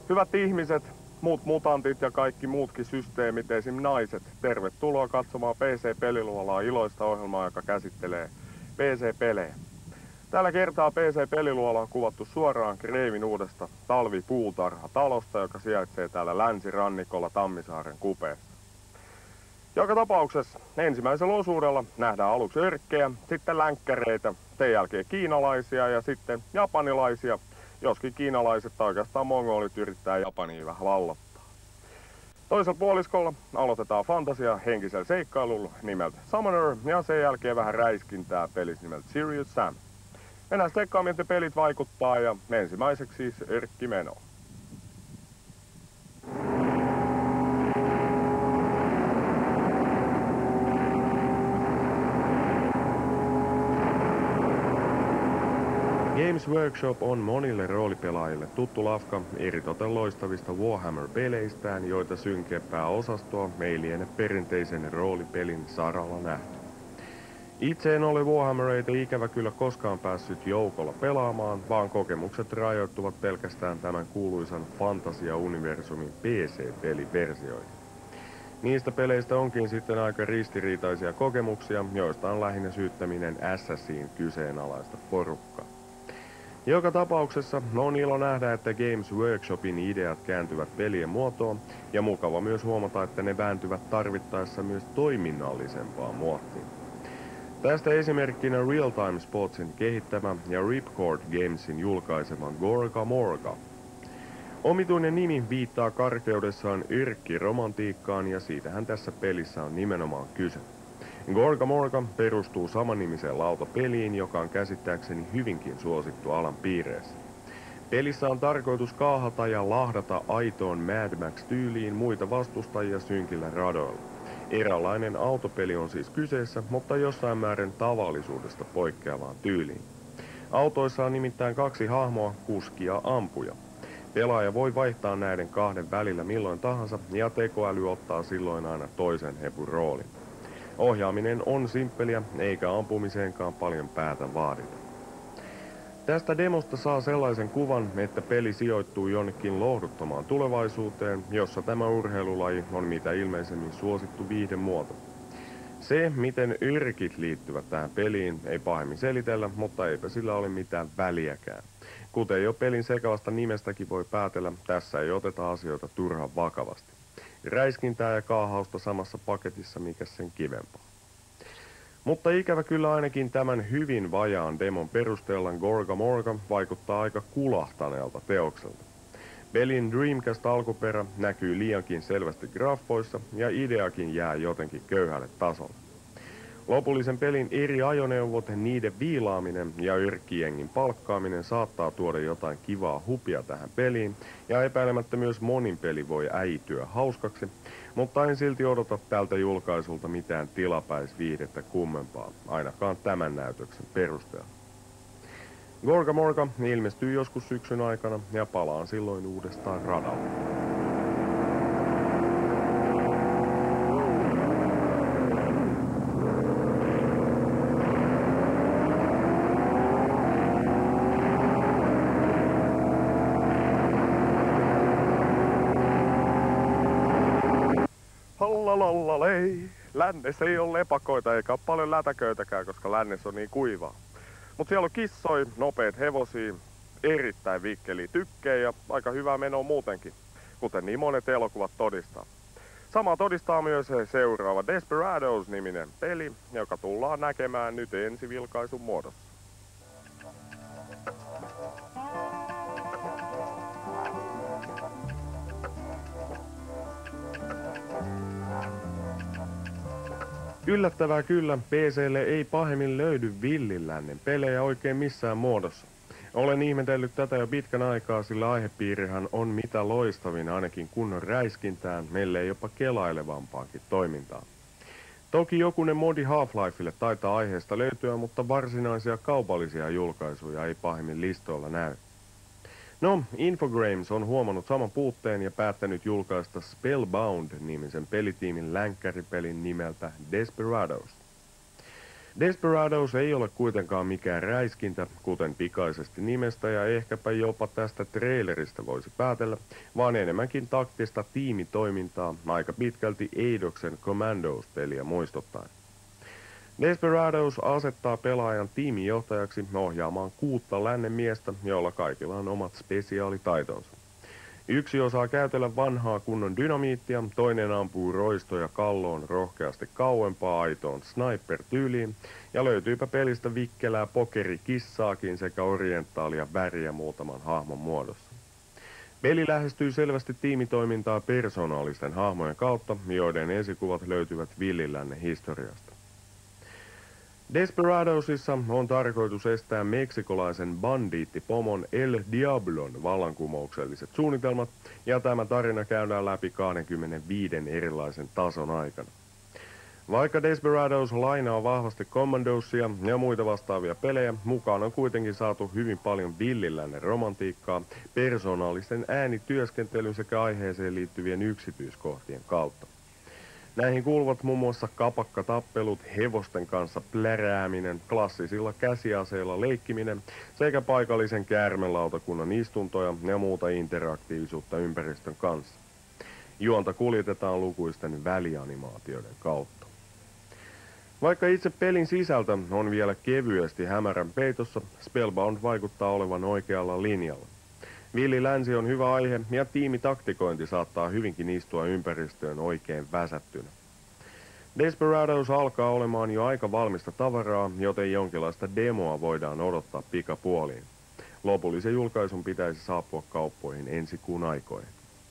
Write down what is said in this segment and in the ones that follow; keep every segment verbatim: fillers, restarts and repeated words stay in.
Hyvät ihmiset, muut mutantit ja kaikki muutkin systeemit, esim. Naiset, tervetuloa katsomaan P C-peliluolaa iloista ohjelmaa, joka käsittelee P C-pelejä. Tällä kertaa P C-peliluola on kuvattu suoraan Kreivin uudesta talvipuutarhatalosta, joka sijaitsee täällä länsirannikolla Tammisaaren kupeessa. Joka tapauksessa ensimmäisellä osuudella nähdään aluksi örkkejä, sitten länkkäreitä, sen jälkeen kiinalaisia ja sitten japanilaisia, joskin kiinalaiset tai oikeastaan mongolit yrittää Japania vähän vallottaa. Toisella puoliskolla aloitetaan fantasia henkisellä seikkailulla nimeltä Summoner ja sen jälkeen vähän räiskintää pelissä nimeltä Serious Sam. Mennään tsekkaan, miten pelit vaikuttaa ja ensimmäiseksi siis örkkimeno. Games Workshop on monille roolipelaajille tuttu lafka eritoten loistavista Warhammer-peleistään, joita synkeämpää osastoa ei liene perinteisen roolipelin saralla nähty. Itse en ole Warhammereita ikävä kyllä koskaan päässyt joukolla pelaamaan, vaan kokemukset rajoittuvat pelkästään tämän kuuluisan Fantasia-universumin P C-peliversioihin. Niistä peleistä onkin sitten aika ristiriitaisia kokemuksia, joista on lähinnä syyttäminen Assassin kyseenalaista porukkaa. Joka tapauksessa on ilo nähdä, että Games Workshopin ideat kääntyvät pelien muotoon, ja mukava myös huomata, että ne vääntyvät tarvittaessa myös toiminnallisempaan muottiin. Tästä esimerkkinä Real Time Sportsin kehittämä ja Ripcord Gamesin julkaisema Gorga Morga. Omituinen nimi viittaa karkeudessaan yrkkiromantiikkaan, ja siitähän tässä pelissä on nimenomaan kyse. Gorga Morga perustuu samanimiseen lautapeliin, joka on käsittääkseni hyvinkin suosittu alan piireissä. Pelissä on tarkoitus kaahata ja lahdata aitoon Mad Max-tyyliin muita vastustajia synkillä radoilla. Eräänlainen autopeli on siis kyseessä, mutta jossain määrin tavallisuudesta poikkeavaan tyyliin. Autoissa on nimittäin kaksi hahmoa, kuski ja ampuja. Pelaaja voi vaihtaa näiden kahden välillä milloin tahansa, ja tekoäly ottaa silloin aina toisen hepun roolin. Ohjaaminen on simppeliä, eikä ampumiseenkaan paljon päätä vaadita. Tästä demosta saa sellaisen kuvan, että peli sijoittuu jonnekin lohduttomaan tulevaisuuteen, jossa tämä urheilulaji on mitä ilmeisemmin suosittu viihdemuoto. Se, miten yrkit liittyvät tähän peliin, ei pahemmin selitellä, mutta eipä sillä ole mitään väliäkään. Kuten jo pelin sekavasta nimestäkin voi päätellä, tässä ei oteta asioita turhan vakavasti. Räiskintää ja kaahausta samassa paketissa, mikä sen kivempaa. Mutta ikävä kyllä ainakin tämän hyvin vajaan demon perusteella Gorga Morga vaikuttaa aika kulahtaneelta teokselta. Pelin Dreamcast-alkuperä näkyy liiankin selvästi graffoissa ja ideakin jää jotenkin köyhälle tasolle. Lopullisen pelin eri ajoneuvot, niiden viilaaminen ja yrkkijengin palkkaaminen saattaa tuoda jotain kivaa hupia tähän peliin, ja epäilemättä myös monin peli voi äityä hauskaksi, mutta en silti odota tältä julkaisulta mitään tilapäisviihdettä kummempaa, ainakaan tämän näytöksen perusteella. Gorga Morga ilmestyy joskus syksyn aikana ja palaan silloin uudestaan radalle. Hallalallalei. Lännessä ei ole lepakoita eikä ole paljon lätäköitäkään, koska lännessä on niin kuivaa. Mut siellä on kissoi, nopeet hevosia, erittäin vikkeliä tykkejä ja aika hyvää menoa muutenkin, kuten niin monet elokuvat todistaa. Sama todistaa myös seuraava Desperados-niminen peli, joka tullaan näkemään nyt ensivilkaisun muodossa. Yllättävää kyllä, P C:lle ei pahemmin löydy villilännen pelejä oikein missään muodossa. Olen ihmetellyt tätä jo pitkän aikaa, sillä aihepiirihän on mitä loistavin ainakin kunnon räiskintään, ellei jopa kelailevampaakin toimintaa. Toki jokunen modi Half-Lifelle taitaa aiheesta löytyä, mutta varsinaisia kaupallisia julkaisuja ei pahemmin listoilla näy. No, Infogrames on huomannut saman puutteen ja päättänyt julkaista Spellbound-nimisen pelitiimin länkkäripelin nimeltä Desperados. Desperados ei ole kuitenkaan mikään räiskintä, kuten pikaisesti nimestä ja ehkäpä jopa tästä trailerista voisi päätellä, vaan enemmänkin taktista tiimitoimintaa aika pitkälti Eidoksen Commandos-peliä muistuttaen. Desperados asettaa pelaajan tiimijohtajaksi ohjaamaan kuutta lännen miestä, joilla kaikilla on omat spesiaalitaitonsa. Yksi osaa käytellä vanhaa kunnon dynamiittia, toinen ampuu roistoja kalloon rohkeasti kauempaa aitoon sniper-tyyliin, ja löytyypä pelistä vikkelää pokerikissaakin sekä orientaalia väriä muutaman hahmon muodossa. Peli lähestyy selvästi tiimitoimintaa persoonallisten hahmojen kautta, joiden esikuvat löytyvät villilännen historiasta. Desperadosissa on tarkoitus estää meksikolaisen bandiittipomon El Diablon vallankumoukselliset suunnitelmat, ja tämä tarina käydään läpi kaksikymmentäviisi erilaisen tason aikana. Vaikka Desperados lainaa vahvasti Commandosia ja muita vastaavia pelejä, mukaan on kuitenkin saatu hyvin paljon villilännen romantiikkaa, persoonallisten äänityöskentelyn sekä aiheeseen liittyvien yksityiskohtien kautta. Näihin kuuluvat muun muassa kapakkatappelut, hevosten kanssa plärääminen, klassisilla käsiaseilla leikkiminen sekä paikallisen käärmelautakunnan istuntoja ja muuta interaktiivisuutta ympäristön kanssa. Juonta kuljetetaan lukuisten välianimaatioiden kautta. Vaikka itse pelin sisältö on vielä kevyesti hämärän peitossa, Spellbound vaikuttaa olevan oikealla linjalla. Villi länsi on hyvä aihe ja tiimitaktikointi saattaa hyvinkin istua ympäristöön oikein väsättynä. Desperados alkaa olemaan jo aika valmista tavaraa, joten jonkinlaista demoa voidaan odottaa pikapuoliin. Lopullisen julkaisun pitäisi saapua kauppoihin ensi kuun aikoihin.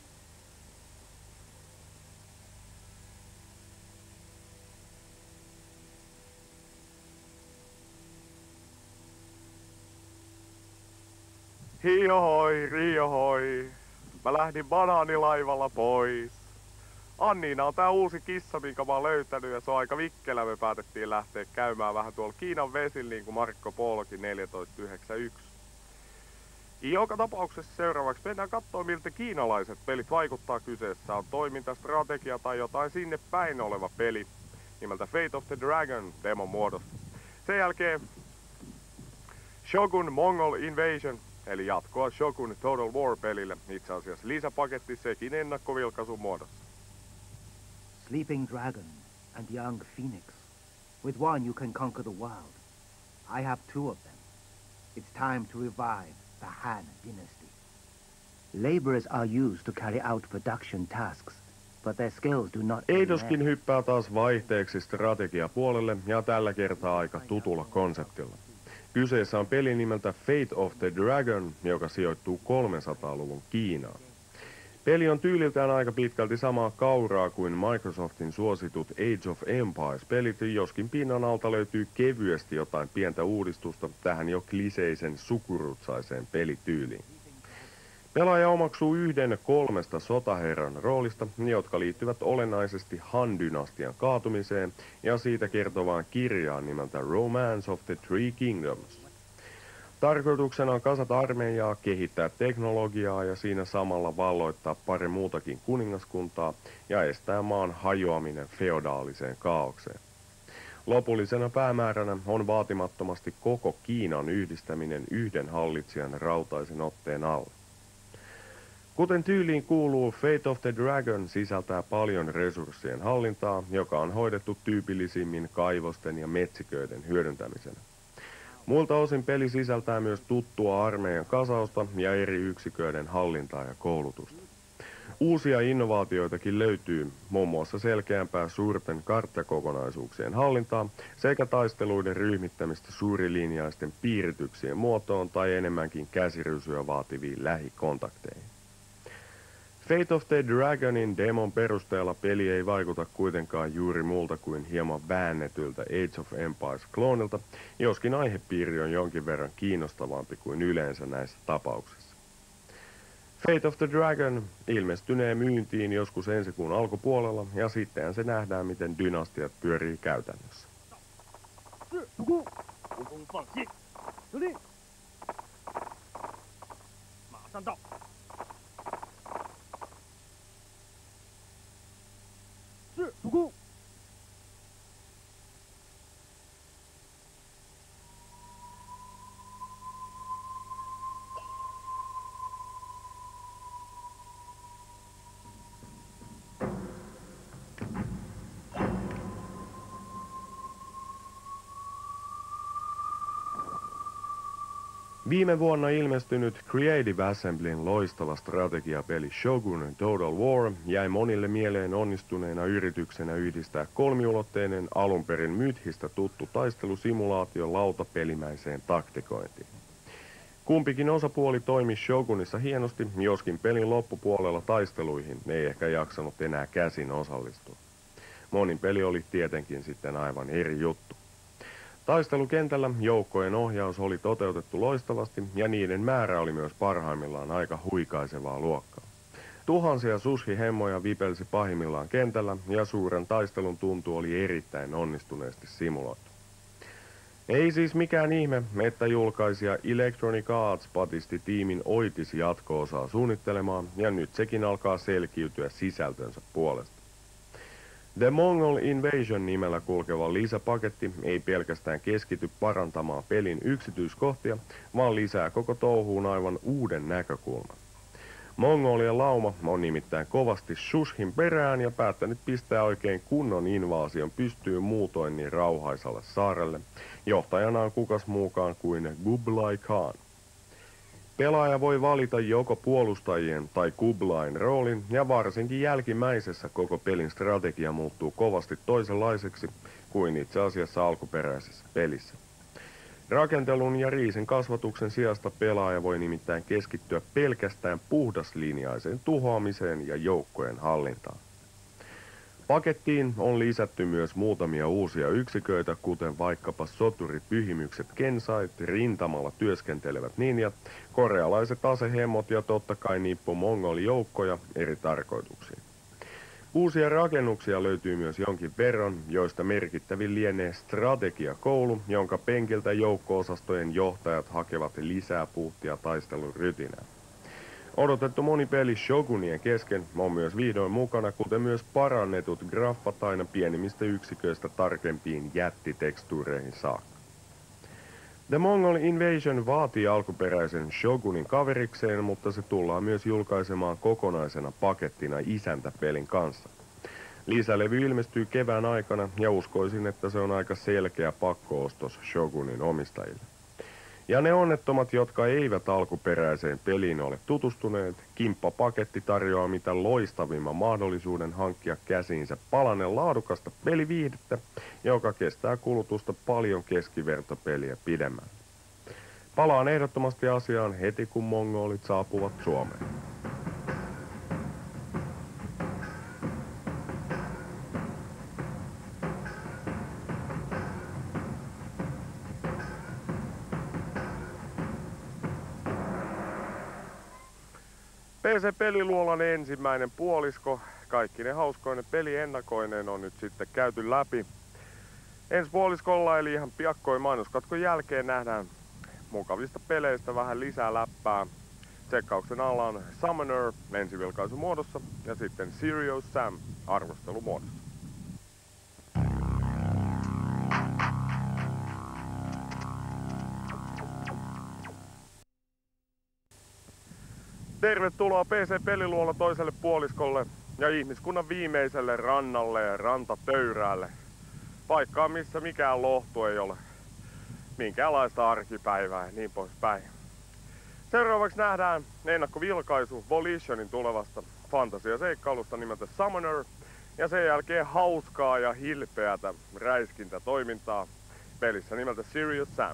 Hiohoi, riohoi. Mä lähdin banaanilaivalla pois. Anniina on tää uusi kissa, minkä mä oon löytänyt, ja se on aika vikkelä. Me päätettiin lähteä käymään vähän tuolla Kiinan vesillä, niin kuin Marco Polokin neljätoista yhdeksänkymmentäyksi. Joka tapauksessa seuraavaksi mennään kattoo, miltä kiinalaiset pelit vaikuttaa. Kyseessä on toimintastrategia tai jotain sinne päin oleva peli nimeltä Fate of the Dragon demon muodossa. Sen jälkeen Shogun Mongol Invasion, eli jatkoa Shogun Total War-pelille, itse asiassa lisäpaketti sekin ennakkovilkaisun muodossa. Sleeping Dragon and Young Phoenix. With one you can conquer the world. I have two of them. It's time to revive the Han dynasty. Laborers are used to carry out production tasks, but their skills do not... Eidoskin hyppää taas vaihteeksi strategiapuolelle ja tällä kertaa aika tutulla konseptilla. Kyseessä on peli nimeltä Fate of the Dragon, joka sijoittuu kolmesataaluvun Kiinaan. Peli on tyyliltään aika pitkälti samaa kauraa kuin Microsoftin suositut Age of Empires-pelit, joskin pinnan alta löytyy kevyesti jotain pientä uudistusta tähän jo kliseisen sukurutsaiseen pelityyliin. Pelaaja omaksuu yhden kolmesta sotaherran roolista, jotka liittyvät olennaisesti Han-dynastian kaatumiseen ja siitä kertovaan kirjaan nimeltä Romance of the Three Kingdoms. Tarkoituksena on kasata armeijaa, kehittää teknologiaa ja siinä samalla valloittaa pari muutakin kuningaskuntaa ja estää maan hajoaminen feodaaliseen kaaukseen. Lopullisena päämääränä on vaatimattomasti koko Kiinan yhdistäminen yhden hallitsijan rautaisen otteen alle. Kuten tyyliin kuuluu, Fate of the Dragon sisältää paljon resurssien hallintaa, joka on hoidettu tyypillisimmin kaivosten ja metsiköiden hyödyntämisenä. Muilta osin peli sisältää myös tuttua armeijan kasausta ja eri yksiköiden hallintaa ja koulutusta. Uusia innovaatioitakin löytyy, muun muassa selkeämpää suurten karttakokonaisuuksien hallintaa sekä taisteluiden ryhmittämistä suurilinjaisten piirityksien muotoon tai enemmänkin käsirysyä vaativiin lähikontakteihin. Fate of the Dragonin demon perusteella peli ei vaikuta kuitenkaan juuri muulta kuin hieman väännetyltä Age of Empires-kloonilta, joskin aihepiiri on jonkin verran kiinnostavampi kuin yleensä näissä tapauksissa. Fate of the Dragon ilmestynee myyntiin joskus ensi kuun alkupuolella, ja sittenhän se nähdään, miten dynastiat pyörii käytännössä. Viime vuonna ilmestynyt Creative Assemblyn loistava strategiapeli Shogun Total War jäi monille mieleen onnistuneena yrityksenä yhdistää kolmiulotteinen alun perin Mythistä tuttu taistelusimulaatio lautapelimäiseen taktikointiin. Kumpikin osapuoli toimi Shogunissa hienosti, joskin pelin loppupuolella taisteluihin ei ehkä jaksanut enää käsin osallistua. Monin peli oli tietenkin sitten aivan eri juttu. Taistelukentällä joukkojen ohjaus oli toteutettu loistavasti ja niiden määrä oli myös parhaimmillaan aika huikaisevaa luokkaa. Tuhansia sushi-hemmoja vipelsi pahimmillaan kentällä ja suuren taistelun tuntu oli erittäin onnistuneesti simuloitu. Ei siis mikään ihme, että julkaisija Electronic Arts patisti tiimin oitis jatko-osaa suunnittelemaan ja nyt sekin alkaa selkiytyä sisältönsä puolesta. The Mongol Invasion nimellä kulkeva lisäpaketti ei pelkästään keskity parantamaan pelin yksityiskohtia, vaan lisää koko touhuun aivan uuden näkökulman. Mongolien lauma on nimittäin kovasti Shushin perään ja päättänyt pistää oikein kunnon invaasion pystyyn muutoin niin rauhaisalle saarelle. Johtajana on kukas muukaan kuin Kublai Khan. Pelaaja voi valita joko puolustajien tai Kublain roolin, ja varsinkin jälkimmäisessä koko pelin strategia muuttuu kovasti toisenlaiseksi kuin itse asiassa alkuperäisessä pelissä. Rakentelun ja riisin kasvatuksen sijasta pelaaja voi nimittäin keskittyä pelkästään puhdaslinjaiseen tuhoamiseen ja joukkojen hallintaan. Pakettiin on lisätty myös muutamia uusia yksiköitä, kuten vaikkapa soturipyhimykset kensait, rintamalla työskentelevät ninjat, korealaiset asehemmot ja totta kai nippu mongolijoukkoja eri tarkoituksiin. Uusia rakennuksia löytyy myös jonkin verran, joista merkittävin lienee strategiakoulu, jonka penkiltä joukko-osastojen johtajat hakevat lisää puhtia taistelun rytinään. Odotettu monipeli Shogunien kesken on myös vihdoin mukana, kuten myös parannetut graffat aina pienimmistä yksiköistä tarkempiin jättitekstuureihin saakka. The Mongol Invasion vaatii alkuperäisen Shogunin kaverikseen, mutta se tullaan myös julkaisemaan kokonaisena pakettina isäntäpelin kanssa. Lisälevy ilmestyy kevään aikana ja uskoisin, että se on aika selkeä pakko-ostos Shogunin omistajille. Ja ne onnettomat, jotka eivät alkuperäiseen peliin ole tutustuneet, kimppapaketti tarjoaa mitä loistavimman mahdollisuuden hankkia käsiinsä palanen laadukasta peliviihdettä, joka kestää kulutusta paljon keskivertopeliä pidemmän. Palaan ehdottomasti asiaan heti kun mongolit saapuvat Suomeen. P C-peliluolan ensimmäinen puolisko, kaikki ne hauskoinen peliennakoineen on nyt sitten käyty läpi. Ensi puoliskolla eli ihan piakkoin mainoskatkon jälkeen nähdään mukavista peleistä vähän lisää läppää. Tsekkauksen alla on Summoner ensivilkaisumuodossa ja sitten Serious Sam arvostelumuodossa. Tervetuloa P C-peliluola toiselle puoliskolle ja ihmiskunnan viimeiselle rannalle ja rantatöyräälle. Paikkaa missä mikään lohtu ei ole. Minkäänlaista arkipäivää ja niin poispäin. Seuraavaksi nähdään ennakkovilkaisu Volitionin tulevasta fantasiaseikkailusta nimeltä Summoner. Ja sen jälkeen hauskaa ja hilpeätä räiskintätoimintaa pelissä nimeltä Serious Sam.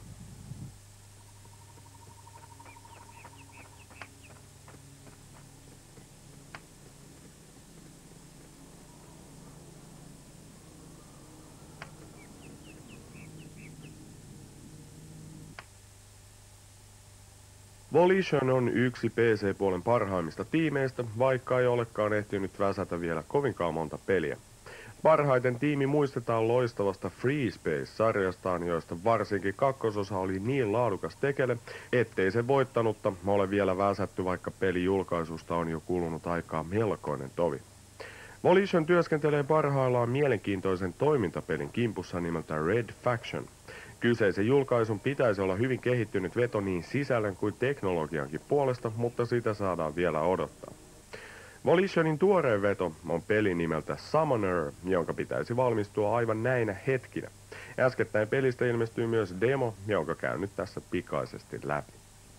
Volition on yksi P C-puolen parhaimmista tiimeistä, vaikka ei olekaan ehtinyt väsätä vielä kovinkaan monta peliä. Parhaiten tiimi muistetaan loistavasta Free Space-sarjastaan, joista varsinkin kakkososa oli niin laadukas tekele, ettei se voittanutta ole vielä väsätty, vaikka pelin julkaisusta on jo kulunut aikaa melkoinen tovi. Volition työskentelee parhaillaan mielenkiintoisen toimintapelin kimpussa nimeltä Red Faction. Kyseisen julkaisun pitäisi olla hyvin kehittynyt veto niin sisällön kuin teknologiankin puolesta, mutta sitä saadaan vielä odottaa. Volitionin tuoreen veto on peli nimeltä Summoner, jonka pitäisi valmistua aivan näinä hetkinä. Äskettäin pelistä ilmestyy myös demo, jonka käyn nyt tässä pikaisesti läpi.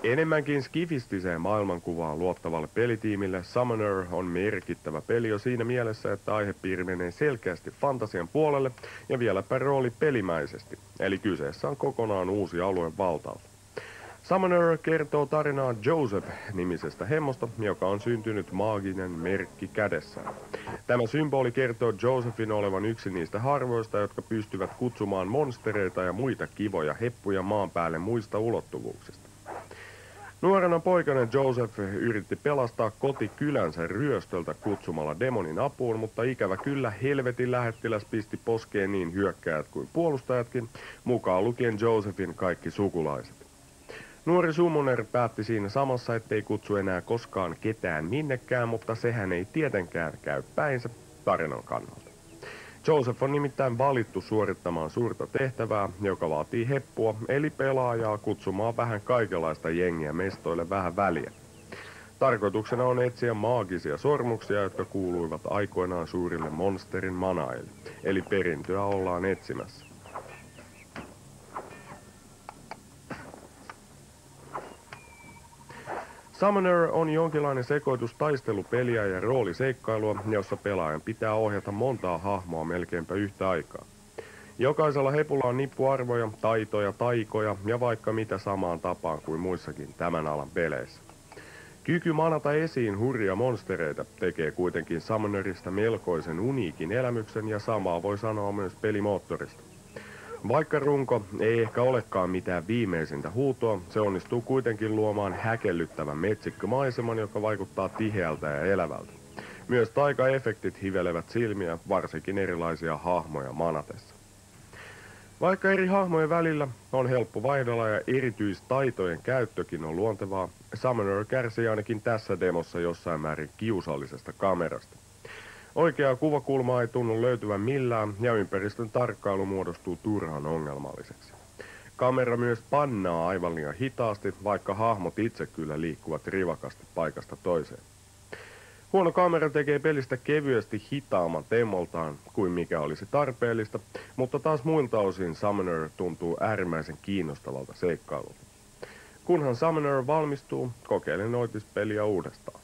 Enemmänkin skifistiseen maailmankuvaan luottavalle pelitiimille Summoner on merkittävä peli jo siinä mielessä, että aihepiiri menee selkeästi fantasian puolelle ja vieläpä rooli pelimäisesti, eli kyseessä on kokonaan uusi alue valtaus. Summoner kertoo tarinaa Joseph-nimisestä hemmosta, joka on syntynyt maaginen merkki kädessään. Tämä symboli kertoo Josephin olevan yksi niistä harvoista, jotka pystyvät kutsumaan monstereita ja muita kivoja heppuja maan päälle muista ulottuvuuksista. Nuorena poikana Joseph yritti pelastaa kotikylänsä ryöstöltä kutsumalla demonin apuun, mutta ikävä kyllä helvetin lähettiläs pisti poskeen niin hyökkäjät kuin puolustajatkin, mukaan lukien Josephin kaikki sukulaiset. Nuori Summoner päätti siinä samassa, ettei kutsu enää koskaan ketään minnekään, mutta sehän ei tietenkään käy päinsä tarinan kannalta. Joseph on nimittäin valittu suorittamaan suurta tehtävää, joka vaatii heppua, eli pelaajaa kutsumaan vähän kaikenlaista jengiä mestoille vähän väliä. Tarkoituksena on etsiä maagisia sormuksia, jotka kuuluivat aikoinaan suurille monsterin manaille, eli perintöä ollaan etsimässä. Summoner on jonkinlainen sekoitus taistelupeliä ja rooliseikkailua, jossa pelaajan pitää ohjata montaa hahmoa melkeinpä yhtä aikaa. Jokaisella hepulla on nippuarvoja, taitoja, taikoja ja vaikka mitä samaan tapaan kuin muissakin tämän alan peleissä. Kyky manata esiin hurja monstereita tekee kuitenkin Summonerista melkoisen uniikin elämyksen ja samaa voi sanoa myös pelimoottorista. Vaikka runko ei ehkä olekaan mitään viimeisintä huutoa, se onnistuu kuitenkin luomaan häkellyttävän metsikkömaiseman, joka vaikuttaa tiheältä ja elävältä. Myös taikaefektit hivelevät silmiä, varsinkin erilaisia hahmoja manatessa. Vaikka eri hahmojen välillä on helppo vaihdella ja erityistaitojen käyttökin on luontevaa, Summoner kärsii ainakin tässä demossa jossain määrin kiusallisesta kamerasta. Oikeaa kuvakulmaa ei tunnu löytyvän millään ja ympäristön tarkkailu muodostuu turhan ongelmalliseksi. Kamera myös pannaa aivan liian hitaasti, vaikka hahmot itse kyllä liikkuvat rivakasti paikasta toiseen. Huono kamera tekee pelistä kevyesti hitaamman temmoltaan kuin mikä olisi tarpeellista, mutta taas muilta osin Summoner tuntuu äärimmäisen kiinnostavalta seikkailulta. Kunhan Summoner valmistuu, kokeilen Oitis-peliä uudestaan.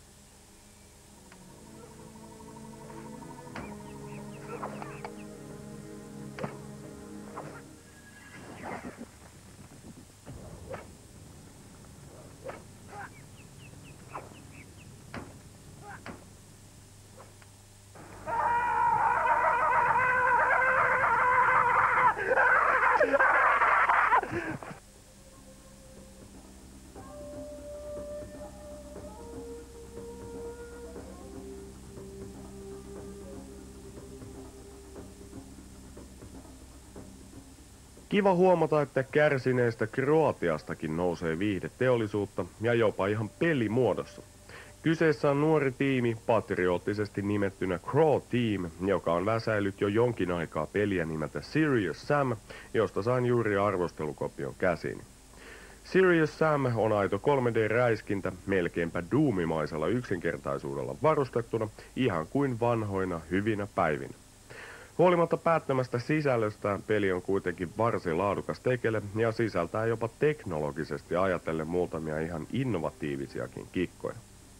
Kiva huomata, että kärsineestä Kroatiastakin nousee viihdeteollisuutta ja jopa ihan pelimuodossa. Kyseessä on nuori tiimi, patriottisesti nimettynä Craw Team, joka on väsäillyt jo jonkin aikaa peliä nimeltä Serious Sam, josta sain juuri arvostelukopion käsiini. Serious Sam on aito kolme D-räiskintä, melkeinpä doomimaisella yksinkertaisuudella varustettuna, ihan kuin vanhoina hyvinä päivinä. Huolimatta päättämästä sisällöstä peli on kuitenkin varsin laadukas tekele ja sisältää jopa teknologisesti ajatellen muutamia ihan innovatiivisiakin kikkoja.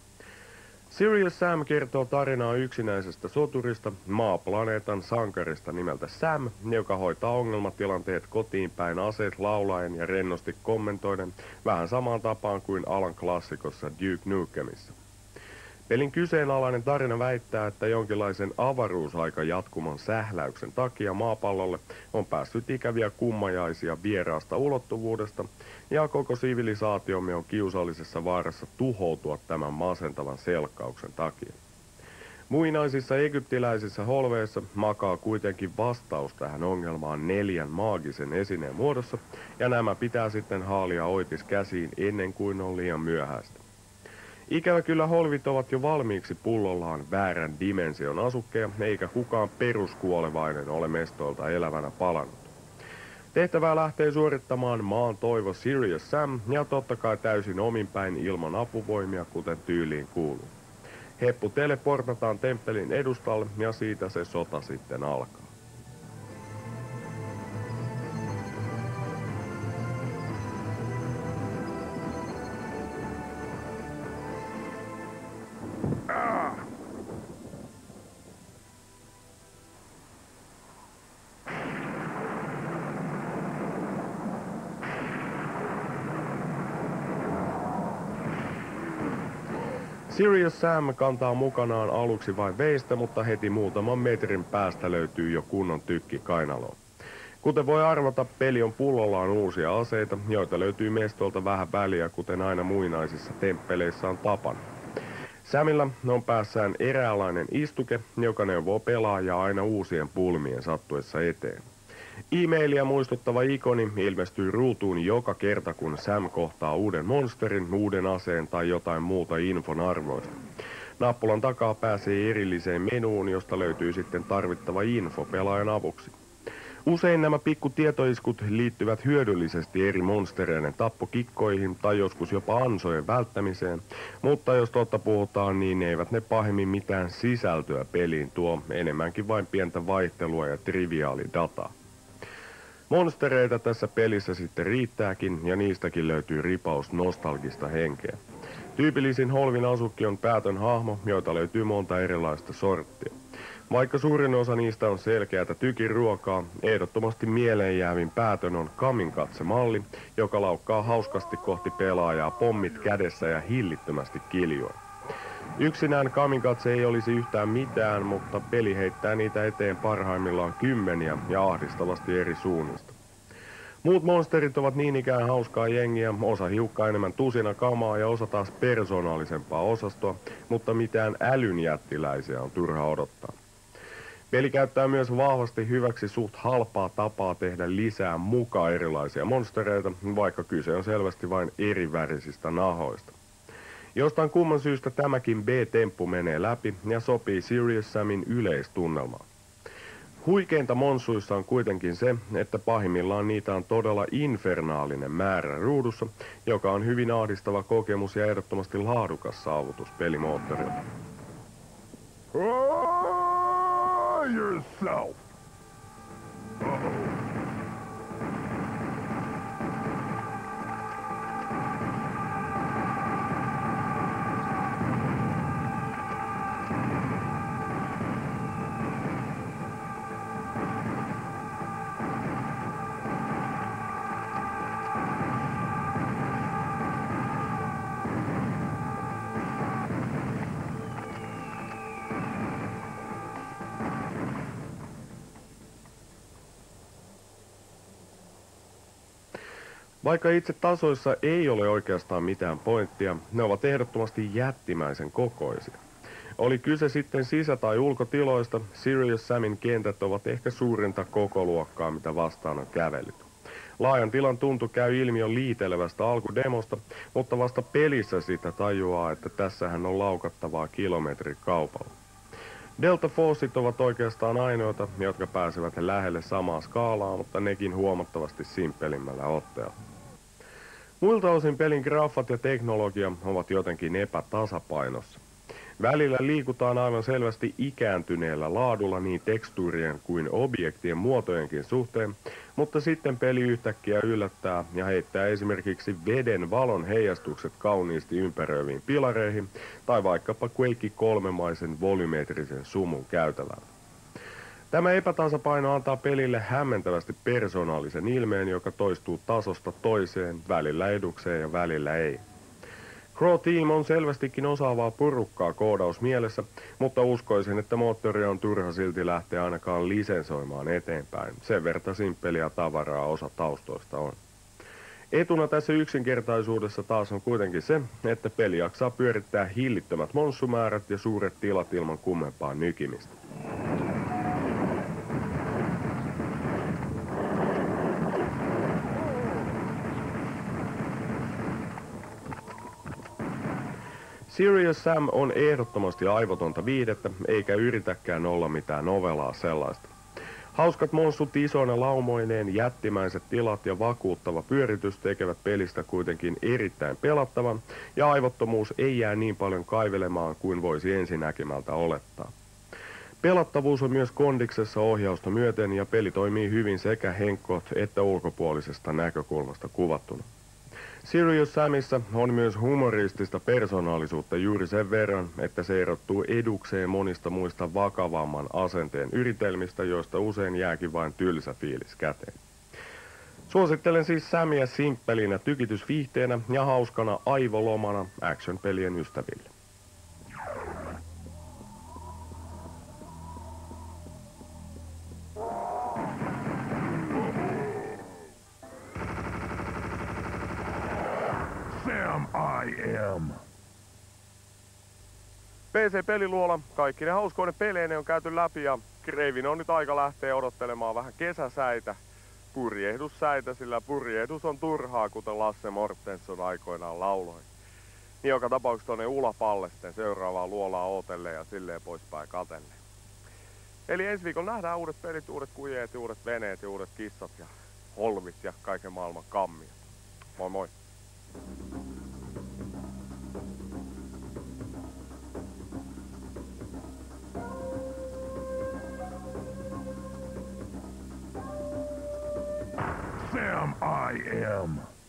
Serious Sam kertoo tarinaa yksinäisestä soturista, maaplaneetan sankarista nimeltä Sam, joka hoitaa ongelmatilanteet kotiin päin aseet laulaen ja rennosti kommentoiden vähän samaan tapaan kuin alan klassikossa Duke Nukemissa. Pelin kyseenalainen tarina väittää, että jonkinlaisen avaruusaikajatkuman sähläyksen takia maapallolle on päässyt ikäviä kummajaisia vieraasta ulottuvuudesta, ja koko sivilisaatiomme on kiusallisessa vaarassa tuhoutua tämän masentavan selkkauksen takia. Muinaisissa egyptiläisissä holveissa makaa kuitenkin vastaus tähän ongelmaan neljän maagisen esineen muodossa, ja nämä pitää sitten haalia Oitis käsiin ennen kuin on liian myöhäistä. Ikävä kyllä holvit ovat jo valmiiksi pullollaan väärän dimension asukkeja, eikä kukaan peruskuolevainen ole mestoilta elävänä palannut. Tehtävää lähtee suorittamaan maan toivo Serious Sam, ja totta kai täysin ominpäin ilman apuvoimia, kuten tyyliin kuuluu. Heppu teleportataan temppelin edustalle, ja siitä se sota sitten alkaa. Serious Sam kantaa mukanaan aluksi vain veistä, mutta heti muutaman metrin päästä löytyy jo kunnon tykki kainaloon. Kuten voi arvata, peli on pullollaan uusia aseita, joita löytyy mestolta vähän väliä, kuten aina muinaisissa temppeleissä on tapana. Samilla on päässään eräänlainen istuke, joka neuvoo pelaajaa aina uusien pulmien sattuessa eteen. E-mailia muistuttava ikoni ilmestyy ruutuun joka kerta, kun Sam kohtaa uuden monsterin, uuden aseen tai jotain muuta infon arvoista. Nappulan takaa pääsee erilliseen menuun, josta löytyy sitten tarvittava info pelaajan avuksi. Usein nämä pikkutietoiskut liittyvät hyödyllisesti eri monstereiden tappokikkoihin tai joskus jopa ansojen välttämiseen, mutta jos totta puhutaan, niin eivät ne pahemmin mitään sisältöä peliin tuo, enemmänkin vain pientä vaihtelua ja triviaalidataa. Monstereita tässä pelissä sitten riittääkin, ja niistäkin löytyy ripaus nostalgista henkeä. Tyypillisin Holvin asukki on päätön hahmo, joita löytyy monta erilaista sorttia. Vaikka suurin osa niistä on selkeätä tykin ruokaa, ehdottomasti mieleen jäävin päätön on Kaminkatse-malli, joka laukkaa hauskasti kohti pelaajaa pommit kädessä ja hillittömästi kiljoen. Yksinään Kaminkatse ei olisi yhtään mitään, mutta peli heittää niitä eteen parhaimmillaan kymmeniä ja ahdistavasti eri suunnista. Muut monsterit ovat niin ikään hauskaa jengiä, osa hiukkaa enemmän tusina kamaa ja osa taas persoonallisempaa osastoa, mutta mitään älyn jättiläisiä on turha odottaa. Peli käyttää myös vahvasti hyväksi suht halpaa tapaa tehdä lisää mukaan erilaisia monstereita, vaikka kyse on selvästi vain eri värisistä nahoista. Jostain kumman syystä tämäkin B-temppu menee läpi ja sopii Serious Samin yleistunnelmaan. Huikeinta monsuissa on kuitenkin se, että pahimmillaan niitä on todella infernaalinen määrä ruudussa, joka on hyvin ahdistava kokemus ja ehdottomasti laadukas saavutus pelimoottorilta. Yourself. Uh-oh. Vaikka itse tasoissa ei ole oikeastaan mitään pointtia, ne ovat ehdottomasti jättimäisen kokoisia. Oli kyse sitten sisä- tai ulkotiloista, Serious Samin kentät ovat ehkä suurinta kokoluokkaa, mitä vastaan on kävellyt. Laajan tilan tuntu käy ilmi jo liitelevästä alkudemosta, mutta vasta pelissä sitä tajuaa, että tässähän on laukattavaa kilometrikaupalla. Delta Forceit ovat oikeastaan ainoita, jotka pääsevät lähelle samaa skaalaa, mutta nekin huomattavasti simppelimmällä otteella. Muilta osin pelin graffat ja teknologia ovat jotenkin epätasapainossa. Välillä liikutaan aivan selvästi ikääntyneellä laadulla niin tekstuurien kuin objektien muotojenkin suhteen, mutta sitten peli yhtäkkiä yllättää ja heittää esimerkiksi veden valon heijastukset kauniisti ympäröiviin pilareihin tai vaikkapa Quake kolmemaisen volyymetrisen sumun käytävällä. Tämä epätasapaino antaa pelille hämmentävästi persoonallisen ilmeen, joka toistuu tasosta toiseen, välillä edukseen ja välillä ei. Crow Team on selvästikin osaavaa porukkaa koodausmielessä, mutta uskoisin, että moottoria on turha silti lähteä ainakaan lisensoimaan eteenpäin. Sen verta simppeliä tavaraa osa taustoista on. Etuna tässä yksinkertaisuudessa taas on kuitenkin se, että peli jaksaa pyörittää hillittömät monssumäärät ja suuret tilat ilman kummempaa nykimistä. Serious Sam on ehdottomasti aivotonta viihdettä, eikä yritäkään olla mitään novelaa sellaista. Hauskat monssut isoina laumoineen, jättimäiset tilat ja vakuuttava pyöritys tekevät pelistä kuitenkin erittäin pelattavan, ja aivottomuus ei jää niin paljon kaivelemaan kuin voisi ensinäkemältä olettaa. Pelattavuus on myös kondiksessa ohjausta myöten, ja peli toimii hyvin sekä henkot että ulkopuolisesta näkökulmasta kuvattuna. Serious Samissa on myös humoristista persoonallisuutta juuri sen verran, että se erottuu edukseen monista muista vakavamman asenteen yritelmistä, joista usein jääkin vain tylsä fiilis käteen. Suosittelen siis Samia simppelinä tykitysviihteenä ja hauskana aivolomana action-pelien ystäville. Sam I am. P C-peliluola, kaikki ne hauskoinen peleineen on käyty läpi ja Kreivin on nyt aika lähteä odottelemaan vähän kesäsäitä, purjehdussäitä, sillä purjehdus on turhaa, kuten Lasse Mortensson aikoinaan lauloi. Niin joka tapauksessa tuonne Ulapalle sitten seuraavaa luolaa ootelle ja silleen poispäin katelle. Eli ensi viikolla nähdään uudet pelit, uudet kujeet, uudet veneet ja uudet kissat ja holvit ja kaiken maailman kammiot. Moi moi! Sam I am.